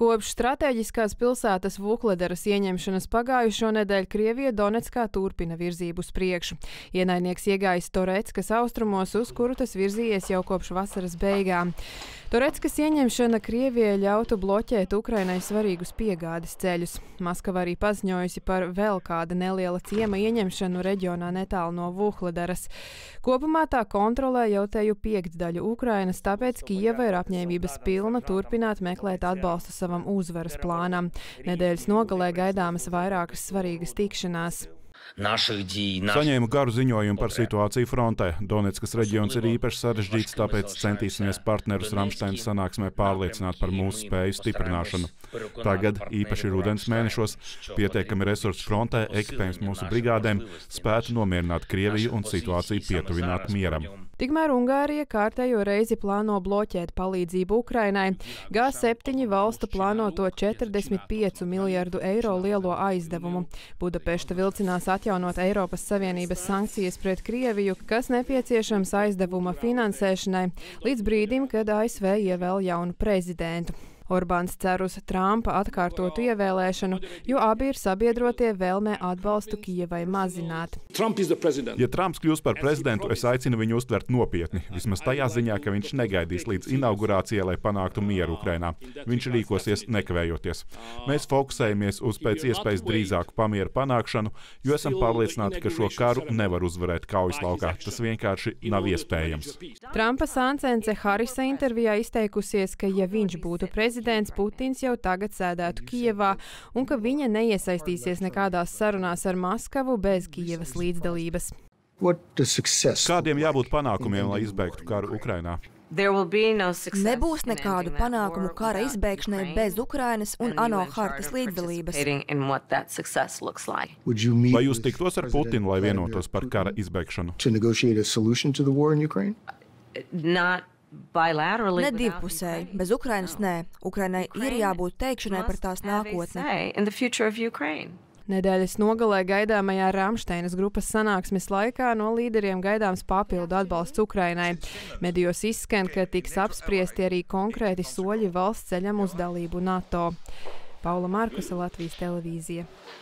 Kopš stratēģiskās pilsētas Vuhledaras ieņemšanas pagājušo nedēļu Krievija Donetskā turpina virzību uz priekšu. Ienaidnieks iegājis Toreckas austrumos, uz kuru tas virzījies jau kopš vasaras beigām. Toreckas ieņemšana Krievijai ļautu bloķēt Ukrainai svarīgus piegādes ceļus. Maskava arī paziņojusi par vēl kāda neliela ciema ieņemšanu reģionā netālu no Vuhledaras. Kopumā tā kontrolē jau teju piekdaļu Ukrainas, tāpēc Kijeva ir apņēmības pilna turpināt meklēt atbalstu savam uzvaras plānam. Nedēļas nogalē gaidāmas vairākas svarīgas tikšanās. Saņēmu garu ziņojumu par situāciju frontē. Donetskas reģions ir īpaši sarežģīts, tāpēc centīsimies partnerus Ramšteinas sanāksmē pārliecināt par mūsu spēju stiprināšanu. Tagad, īpaši rudens mēnešos, pietiekami resursi frontē, ekipējums mūsu brigādēm spētu nomierināt Krieviju un situāciju pietuvināt mieram. Tikmēr Ungārija kārtējo reizi plāno bloķēt palīdzību Ukrainai. G7 valstu plānoto 45 miljardu eiro lielo aizdevumu. Budapešta vilcinās atjaunot Eiropas Savienības sankcijas pret Krieviju, kas nepieciešams aizdevuma finansēšanai, līdz brīdim, kad ASV ievēl jaunu prezidentu. Orbāns cer uz Trumpa atkārtotu ievēlēšanu, jo abi ir sabiedrotie vēlmē atbalstu Kijevai mazināt. Ja Trumps kļūs par prezidentu, es aicinu viņu uztvert nopietni, vismaz tajā ziņā, ka viņš negaidīs līdz inaugurācijai, lai panāktu mieru Ukrainā. Viņš rīkosies nekavējoties. Mēs fokusējamies uz pēc iespējas drīzāku pamieru panākšanu, jo esam pārliecināti, ka šo karu nevar uzvarēt kaujas laukā. Tas vienkārši nav iespējams. Trumpa sāncence Harisa intervijā izteikusies, ka ja viņš būtu prezidents, Putins jau tagad sēdētu Kijevā un ka viņa neiesaistīsies nekādās sarunās ar Maskavu bez Kijevas līdzdalības. Kādiem jābūt panākumiem, lai izbeigtu karu Ukrainā? Nebūs nekādu panākumu kara izbeigšanai bez Ukrainas un ANO hartas līdzdalības. Vai jūs tiktos ar Putinu, lai vienotos par kara izbeigšanu? Ne divpusēji, bez Ukrainas nē. Ukrainai ir jābūt teikšanai par tās nākotni. Nedēļas nogalē gaidāmajā Ramšteinas grupas sanāksmes laikā no līderiem gaidāms papildu atbalsts Ukrainai. Medijos izskan, ka tiks apspriesti arī konkrēti soļi valsts ceļam uz dalību NATO. Paula Markusa, Latvijas televīzija.